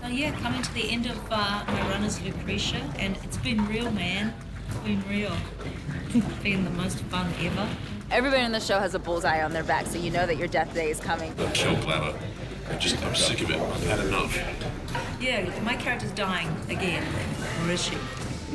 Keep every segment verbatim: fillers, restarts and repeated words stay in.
So yeah, coming to the end of uh, my run as Lucretia, and it's been real, man. It's been real. It's been the most fun ever. Everybody in the show has a bullseye on their back, so you know that your death day is coming. The kill glamour. I'm just, I'm sick of it. I've had enough. Yeah, my character's dying again. Or is she?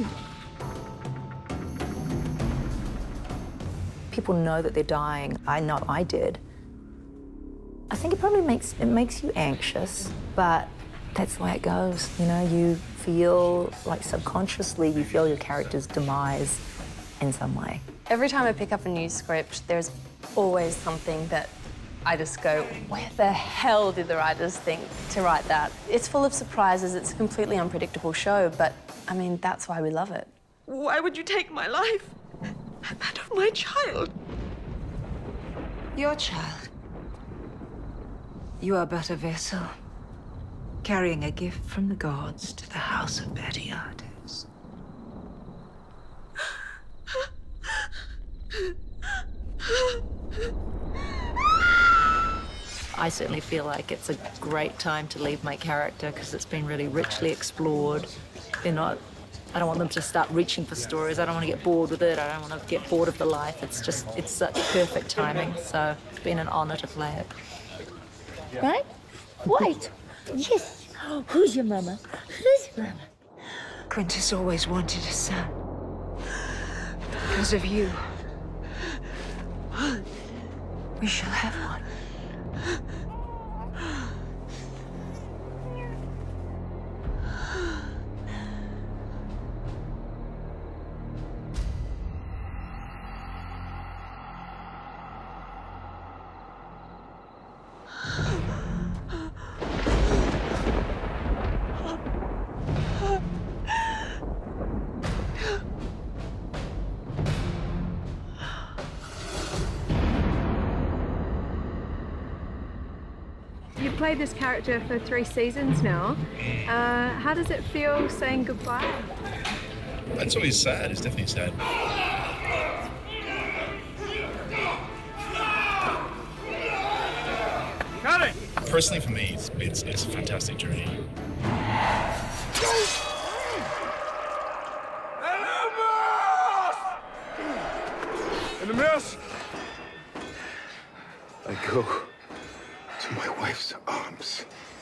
People know that they're dying. I know I did. I think it probably makes it makes you anxious, but that's the way it goes. You know, you feel like subconsciously you feel your character's demise in some way. Every time I pick up a new script, there's always something that I just go, where the hell did the writers think to write that? It's full of surprises. It's a completely unpredictable show, but I mean, that's why we love it. Why would you take my life? That of my child. Your child. You are but a vessel, carrying a gift from the gods to the house of Batiates. I certainly feel like it's a great time to leave my character because it's been really richly explored. They're not, I don't want them to start reaching for stories. I don't want to get bored with it. I don't want to get bored of the life. It's just, it's such perfect timing. So it's been an honor to play it. Right? Wait. Yes. Who's your mama? Who's your mama? Quintus always wanted a son. Because of you. We shall have one. You've played this character for three seasons now. Uh, how does it feel saying goodbye? It's always sad. It's definitely sad. Got it! Personally, for me, it's, it's, it's a fantastic journey. In the mess! I go to my wife's arms.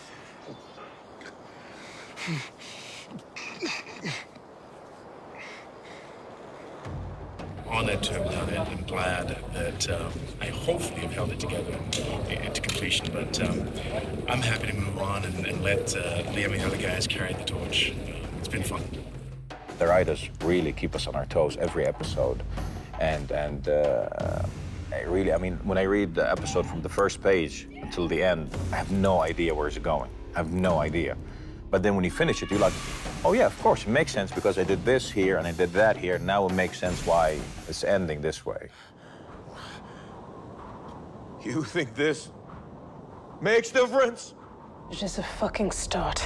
On that term, I am glad that um, I hopefully have held it together into completion, but um, I'm happy to move on and, and let uh, Liam and the other guys carry the torch. Uh, it's been fun. The writers really keep us on our toes every episode, and and uh, I really, I mean, when I read the episode from the first page until the end, I have no idea where it's going. I have no idea. But then when you finish it, you're like, oh yeah, of course, it makes sense because I did this here and I did that here. Now it makes sense why it's ending this way. You think this makes difference? It's just a fucking start.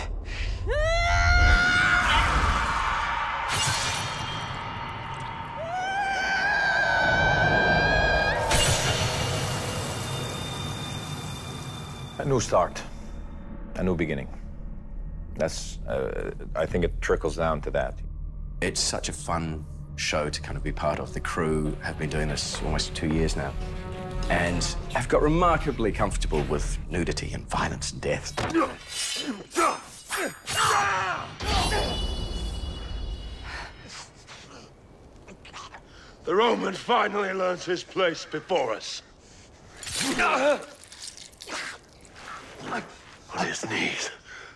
A new start, a new beginning. That's, uh, I think it trickles down to that. It's such a fun show to kind of be part of. The crew have been doing this almost two years now. And I've got remarkably comfortable with nudity and violence and death. The Roman finally learns his place before us. On his knees.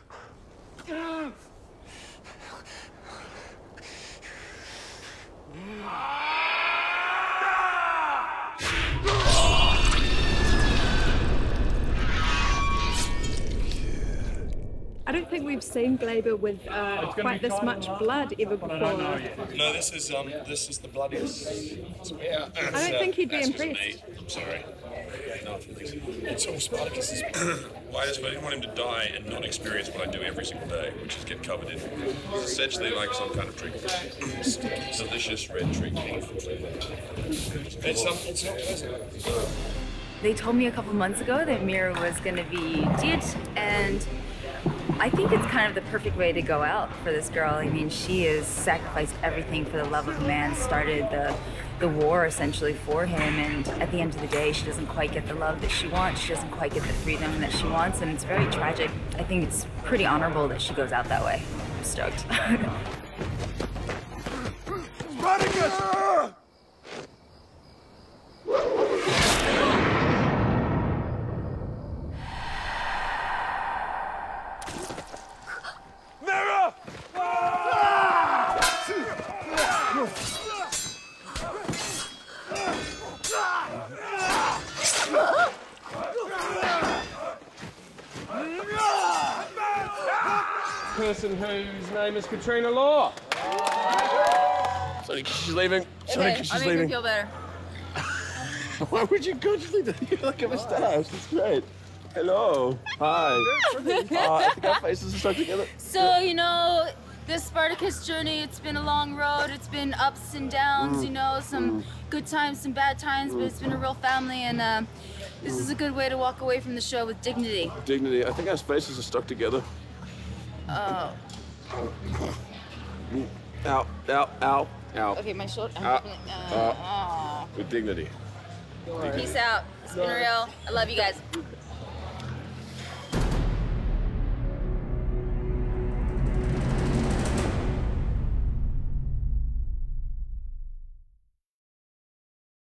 I don't think we've seen Glaber with uh, quite this much blood ever before. No, this is um, this is the bloodiest. Yeah, I don't think he'd be impressed. I'm sorry. No, it's all Spartacus's. Why is I didn't want him to die and not experience what I do every single day, which is get covered in essentially like some kind of drink. Delicious red drink. It's um, it's not pleasant. They told me a couple months ago that Mira was going to be dead, and I think it's kind of the perfect way to go out for this girl. I mean, she has sacrificed everything for the love of a man, started the, the war essentially for him, and at the end of the day, she doesn't quite get the love that she wants. She doesn't quite get the freedom that she wants, and it's very tragic. I think it's pretty honorable that she goes out that way. I'm stoked. Spartacus! Mira! Person whose name is Katrina Law. Sorry, she's leaving. Sorry, Okay, she's I'll make leaving. her feel better. Why would you consciously do that? You're like a moustache. It's great. Hello. Hi. uh, I think our faces are stuck together. So, you know, this Spartacus journey, it's been a long road. It's been ups and downs, Mm. you know, some Mm. good times, some bad times, but it's been a real family, and uh, this is a good way to walk away from the show with dignity. Dignity. I think our faces are stuck together. Oh. Ow, ow, ow, ow. Okay, my shoulder. Ow, Uh, ow. oh. With dignity. Peace out. It's been real. I love you guys.